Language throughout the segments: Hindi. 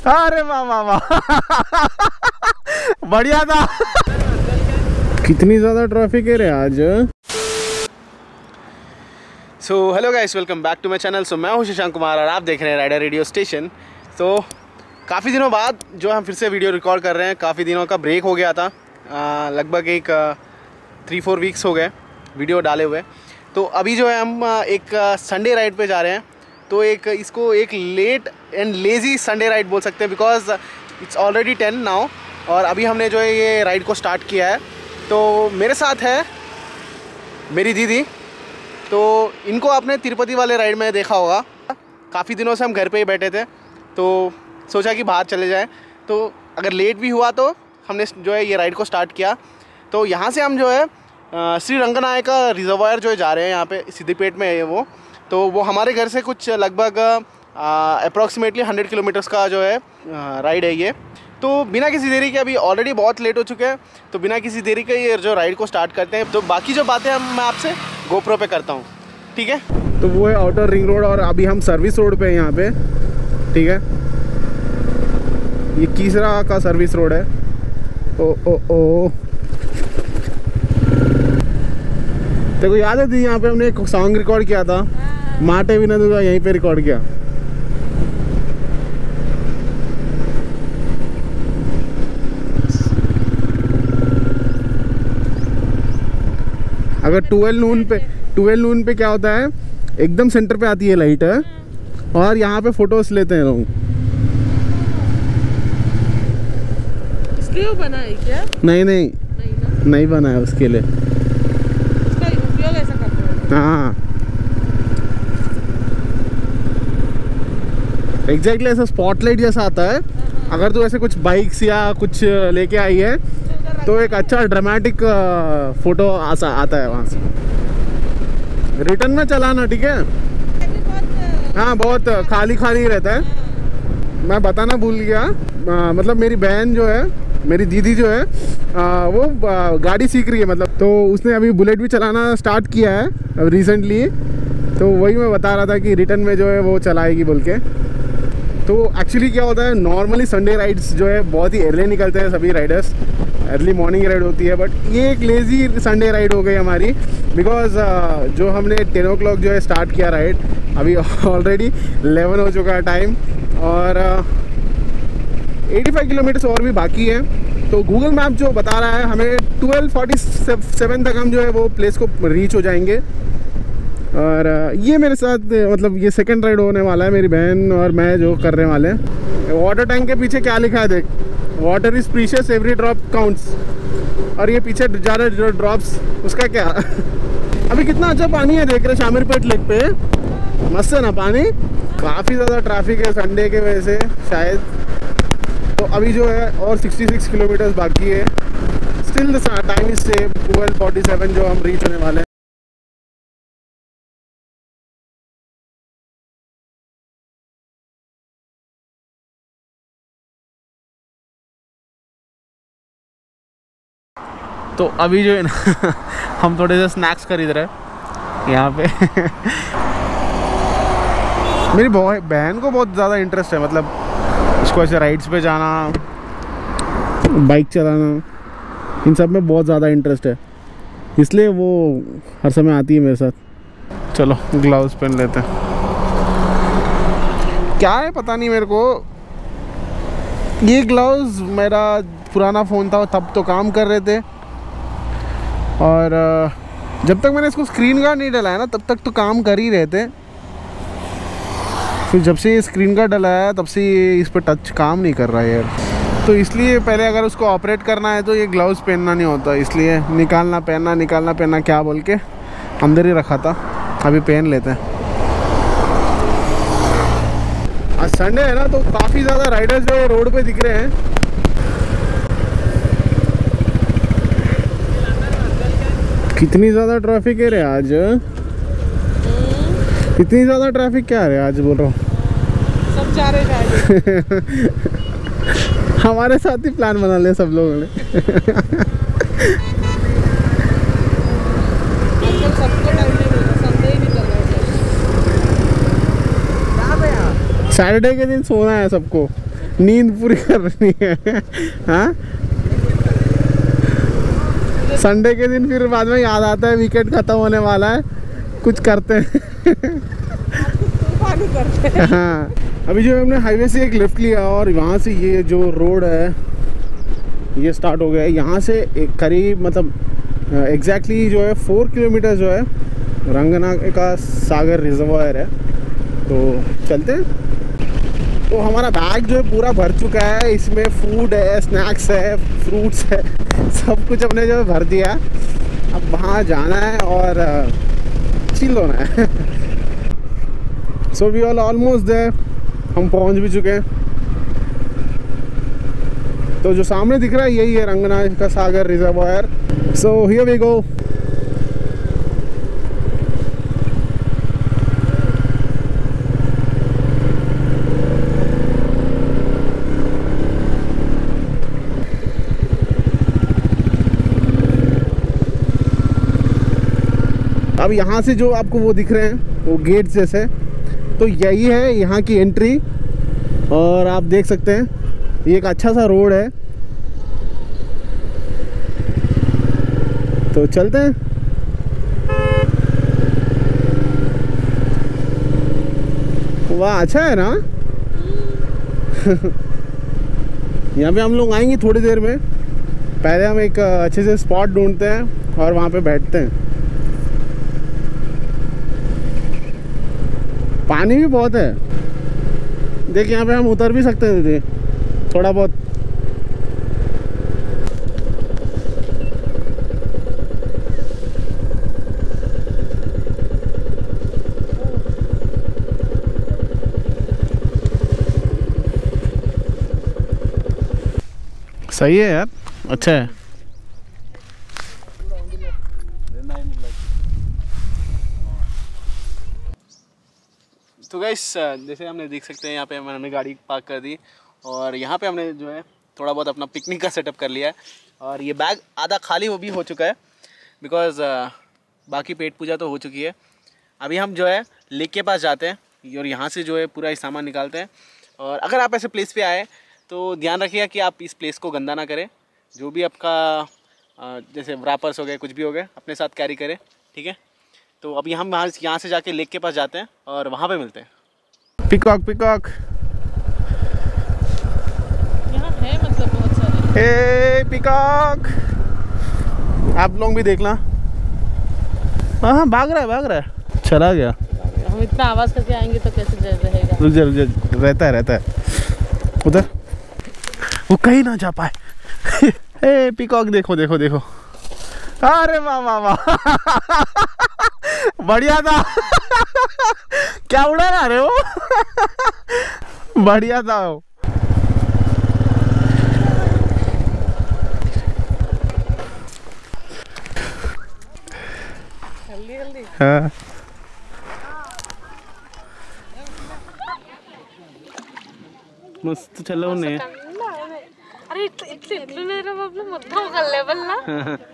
अरे वाह वाह वाह बढ़िया था। कितनी ज़्यादा ट्रैफिक है रे आज। So hello guys, welcome back to my channel. So मैं हूँ शशांक कुमार और आप देख रहे हैं राइडर रेडियो स्टेशन। तो काफ़ी दिनों बाद जो हम फिर से वीडियो रिकॉर्ड कर रहे हैं, काफ़ी दिनों का ब्रेक हो गया था, लगभग एक 3-4 वीक्स हो गए वीडियो डाले हुए। तो अभी जो है हम एक संडे राइड पे जा रहे हैं। तो इसको एक late and lazy Sunday ride बोल सकते हैं, बिकॉज इट्स ऑलरेडी 10 नाउ और अभी हमने जो है ये राइड को स्टार्ट किया है। तो मेरे साथ है मेरी दीदी। तो इनको आपने तिरुपति वाले राइड में देखा होगा। काफ़ी दिनों से हम घर पे ही बैठे थे, तो सोचा कि बाहर चले जाएं। तो अगर लेट भी हुआ तो हमने जो है ये राइड को स्टार्ट किया। तो यहाँ से हम जो है श्री रंगनायक का रिजर्वायर जो है जा रहे हैं, यहाँ पे सिद्धिपेट में है वो। तो वो हमारे घर से कुछ लगभग अप्रॉक्सीमेटली 100 किलोमीटर्स का जो है राइड है ये। तो बिना किसी देरी के, अभी ऑलरेडी बहुत लेट हो चुके हैं, तो बिना किसी देरी के ये जो राइड को स्टार्ट करते हैं। तो बाकी जो बातें मैं आपसे गोप्रो पे करता हूँ, ठीक है। तो वो है आउटर रिंग रोड और अभी हम सर्विस रोड पे हैं यहाँ पे, ठीक है। ये कीसरा का सर्विस रोड है। ओ ओ ओ देखो, याद है दी, यहाँ पे हमने एक सॉन्ग रिकॉर्ड किया था, माटे भी ना यहीं पे रिकॉर्ड किया। अगर 12 नून पे क्या होता है, एकदम सेंटर पे आती है लाइट है और यहाँ पे फोटोज लेते हैं लोग। इसलिए वो बना है क्या? नहीं बना है उसके लिए। इसका उपयोग ऐसा करते हैं। हाँ एग्जैक्टली ऐसा स्पॉटलाइट जैसा आता है। अगर तू ऐसे कुछ बाइक्स या कुछ लेके आई है तो एक अच्छा ड्रामेटिक फोटो आता है वहाँ से। रिटर्न में चलाना, ठीक है। हाँ बहुत खाली रहता है। मैं बताना भूल गया, मतलब मेरी बहन जो है, मेरी दीदी जो है, वो गाड़ी सीख रही है, मतलब तो उसने अभी बुलेट भी चलाना स्टार्ट किया है अब रिसेंटली। तो वही मैं बता रहा था कि रिटर्न में जो है वो चलाएगी बोल के। तो एक्चुअली क्या होता है, नॉर्मली संडे राइड्स जो है बहुत ही अर्ली निकलते हैं सभी राइडर्स, अर्ली मॉर्निंग राइड होती है। बट ये एक लेज़ी संडे राइड हो गई हमारी, बिकॉज जो हमने 10 o'clock जो है स्टार्ट किया राइड, अभी ऑलरेडी 11 हो चुका है टाइम और 85 किलोमीटर्स और भी बाकी है। तो गूगल मैप जो बता रहा है हमें 12:47 तक हम जो है वो प्लेस को रीच हो जाएंगे। और ये मेरे साथ, मतलब ये सेकंड राइड होने वाला है, मेरी बहन और मैं जो करने वाले हैं। वाटर टैंक के पीछे क्या लिखा है देख, water is precious, every drop counts. और ये पीछे जा रहे जो ड्रॉप्स, उसका क्या अभी कितना अच्छा पानी है देख रहे शामिरपेट लेक पे, मस्त है ना पानी। काफ़ी ज़्यादा ट्रैफिक है संडे के वजह से शायद। तो अभी जो है और 66 किलोमीटर्स बाकी है। Still the time is same, 12:47 जो हम रीच होने वाले हैं। तो अभी जो है ना हम थोड़े से स्नैक्स खरीद रहे हैं यहाँ पे मेरी बहन को बहुत ज़्यादा इंटरेस्ट है, मतलब उसको ऐसे राइड्स पे जाना, बाइक चलाना, इन सब में बहुत ज़्यादा इंटरेस्ट है, इसलिए वो हर समय आती है मेरे साथ। चलो ग्लव्स पहन लेते हैं। क्या है पता नहीं मेरे को, ये ग्लव्स मेरा पुराना फ़ोन था तब तो काम कर रहे थे, और जब तक मैंने इसको स्क्रीन गार्ड नहीं डलाया ना तब तक तो काम कर ही रहे थे। फिर जब से ये स्क्रीन गार्ड डलाया तब से ये इस पर टच काम नहीं कर रहा है यार। तो इसलिए पहले अगर उसको ऑपरेट करना है तो ये ग्लव्स पहनना नहीं होता, इसलिए निकालना पहनना क्या बोल के अंदर ही रखा था। अभी पहन लेते हैं। आज संडे है ना, तो काफ़ी ज़्यादा राइडर्स जो है रोड पे दिख रहे हैं। कितनी ज़्यादा ट्रैफिक है रे आज, इतनी ज़्यादा ट्रैफिक क्या है आज, बोल रहा हूँ। सब जा रहे हमारे साथ ही प्लान बना लिया सब लोगों ने। सैटरडे के दिन सोना है सबको, नींद पूरी करनी है। हाँ, संडे के दिन फिर बाद में याद आता है वीकेंड खत्म होने वाला है, कुछ करते हैं। हाँ, अभी जो हमने हाईवे से एक लेफ्ट लिया और वहाँ से ये जो रोड है ये स्टार्ट हो गया है। यहाँ से एक करीब मतलब एग्जैक्टली जो है 4 किलोमीटर जो है रंगना का सागर रिजर्वायर है। तो चलते हैं। तो हमारा बैग जो है पूरा भर चुका है, इसमें फूड है, स्नैक्स है, फ्रूट्स है, सब कुछ हमने जो है भर दिया। अब वहाँ जाना है और चिल होना है। So we are almost there, हम पहुँच भी चुके हैं। तो जो सामने दिख रहा है यही है रंगना का Sagar reservoir. So here we go. अब यहाँ से जो आपको वो दिख रहे हैं वो गेट जैसे, तो यही है यहाँ की एंट्री। और आप देख सकते हैं ये एक अच्छा सा रोड है। तो चलते हैं। वाह, अच्छा है ना। यहाँ पे हम लोग आएंगे थोड़ी देर में। पहले हम एक अच्छे से स्पॉट ढूंढते हैं और वहाँ पे बैठते हैं। पानी भी बहुत है, देख यहाँ पे हम उतर भी सकते थे थोड़ा बहुत। सही है यार, अच्छा है। तो गाइस जैसे हमने देख सकते हैं यहाँ पे हमने गाड़ी पार्क कर दी और यहाँ पे हमने जो है थोड़ा बहुत अपना पिकनिक का सेटअप कर लिया है। और ये बैग आधा खाली वो भी हो चुका है बिकॉज़ बाकी पेट पूजा तो हो चुकी है। अभी हम जो है लेक के पास जाते हैं और यहाँ से जो है पूरा सामान निकालते हैं। और अगर आप ऐसे प्लेस पे आए तो ध्यान रखिएगा कि आप इस प्लेस को गंदा ना करें। जो भी आपका जैसे रैपर्स हो गए, कुछ भी हो गए, अपने साथ कैरी करें, ठीक है। तो अभी हम यहाँ से जाके लेक के पास जाते हैं और वहाँ पे मिलते हैं। पिकॉक पिकॉक यहाँ है मतलब बहुत सारे। हे पिकॉक, आप लोग भी देखना। हाँ, भाग रहा है, चला गया। हम इतना आवाज करके आएंगे तो कैसे रहेगा। रुक जा, रहता है उधर, वो कहीं ना जा पाए। हे पिकॉक, देखो। अरे वाह बढ़िया था। क्या उड़ा रहा रे वो। बढ़िया था वो। जल्दी हाँ, मस्त चलो ने। अरे इतने ले रहा बाबू మొత్తం ఒక లెవెల్ ना।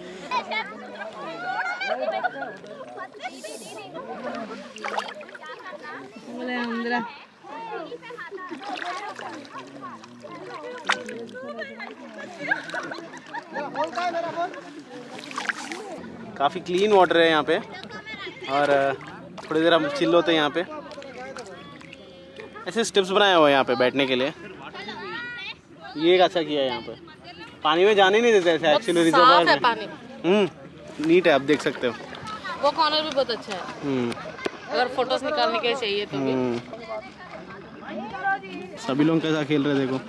काफ़ी क्लीन वाटर है यहाँ पे और थोड़ी देर हम चिल होते हैं यहाँ पे। ऐसे स्टेप्स बनाए हुए हैं यहाँ पे बैठने के लिए। ये एक अच्छा किया है यहाँ पे। पानी में जाने नहीं देते ऐसे एक्चुअली रिजर्वायर में। नीट है, आप देख सकते हो। वो कॉर्नर भी बहुत अच्छा है अगर फोटोज निकालने के चाहिए तो भी। सभी लोग कैसा खेल रहे देखो।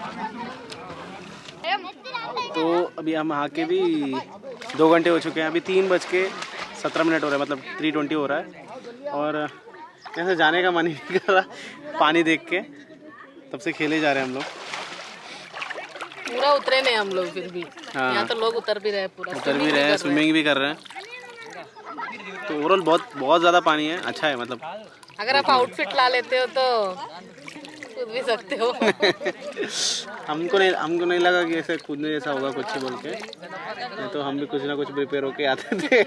तो अभी हम आके भी 2 घंटे हो चुके हैं। अभी 3:17 हो रहा है, मतलब 3:20 हो रहा है। और यहाँ से जाने का मन ही नहीं कर रहा पानी देख के। तब से खेले जा रहे हैं हम लोग। पूरा उतरे नहीं हम लोग फिर भी। हाँ, यहाँ तो लोग उतर भी रहे, पूरा उतर भी रहे, स्विमिंग भी कर रहे हैं। तो ओवरऑल बहुत ज़्यादा पानी है, अच्छा है मतलब। अगर आप आउटफिट ला लेते हो तो कूद भी सकते हो। हमको नहीं लगा कि ऐसे कूदने जैसा होगा कुछ ही बोल के, नहीं तो हम भी कुछ ना कुछ प्रिपेयर होके आते थे।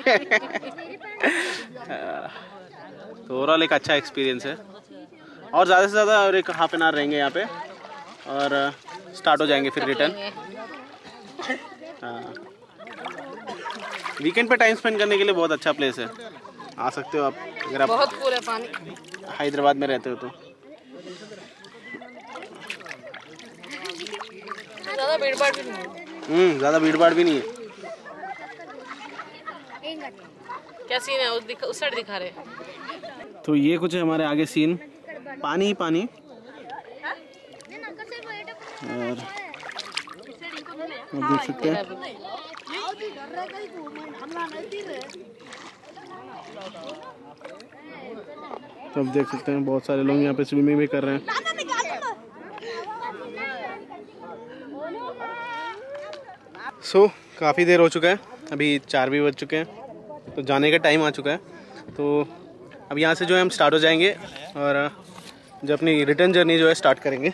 तो ओवरऑल एक अच्छा एक्सपीरियंस है। और ज़्यादा से ज़्यादा और एक हाफ एन आवर रहेंगे यहाँ पे और स्टार्ट हो जाएंगे फिर रिटर्न। हाँ, वीकेंड पे टाइम स्पेंड करने के लिए बहुत अच्छा प्लेस है, आ सकते हो आप अगर आप बहुत कूल है पानी, हैदराबाद में रहते हो तो। ज़्यादा भीड़ भाड़ भी नहीं है। ज़्यादा भीड़ भाड़ भी नहीं है। क्या सीन है उस साइड दिखा रहे? तो ये कुछ है हमारे आगे सीन, पानी ही पानी। और आप देख सकते हैं, तो आप देख सकते हैं बहुत सारे लोग यहाँ पे स्विमिंग भी कर रहे हैं। सो काफ़ी देर हो चुका है, अभी 4 भी बज चुके हैं, तो जाने का टाइम आ चुका है। तो अब यहाँ से जो है हम स्टार्ट हो जाएंगे और जो अपनी रिटर्न जर्नी जो है स्टार्ट करेंगे।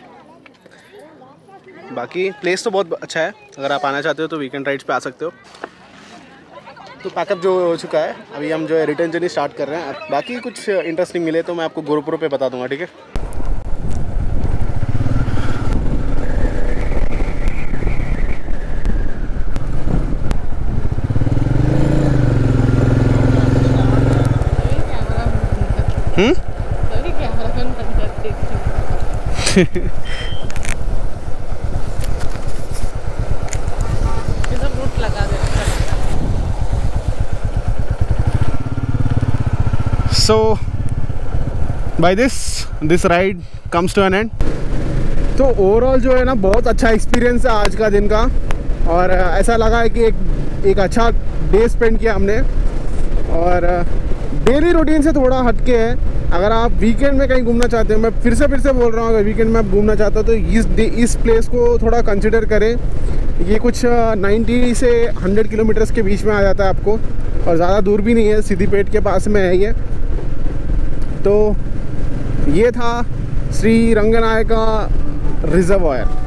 बाकी प्लेस तो बहुत अच्छा है, अगर आप आना चाहते हो तो वीकेंड राइड्स पे आ सकते हो। तो पैकअप जो हो चुका है, अभी हम जो है रिटर्न जर्नी स्टार्ट कर रहे हैं। बाकी कुछ इंटरेस्टिंग मिले तो मैं आपको गोप्रो पे बता दूंगा, ठीक है। So by this ride comes to an end। तो ओवरऑल जो है ना बहुत अच्छा एक्सपीरियंस है आज का दिन का, और ऐसा लगा है कि एक अच्छा डे स्पेंड किया हमने। और डेली रूटीन से थोड़ा हटके है। अगर आप वीकेंड में कहीं घूमना चाहते हो, मैं फिर से बोल रहा हूँ, अगर वीकेंड में आप घूमना चाहते हो तो इस प्लेस को थोड़ा कंसिडर करें। ये कुछ 90 से 100 किलोमीटर्स के बीच में आ जाता है आपको, और ज़्यादा दूर भी नहीं है, सिद्दीपेट के पास में है ये। तो ये था श्री रंगनायका रिजर्वायर।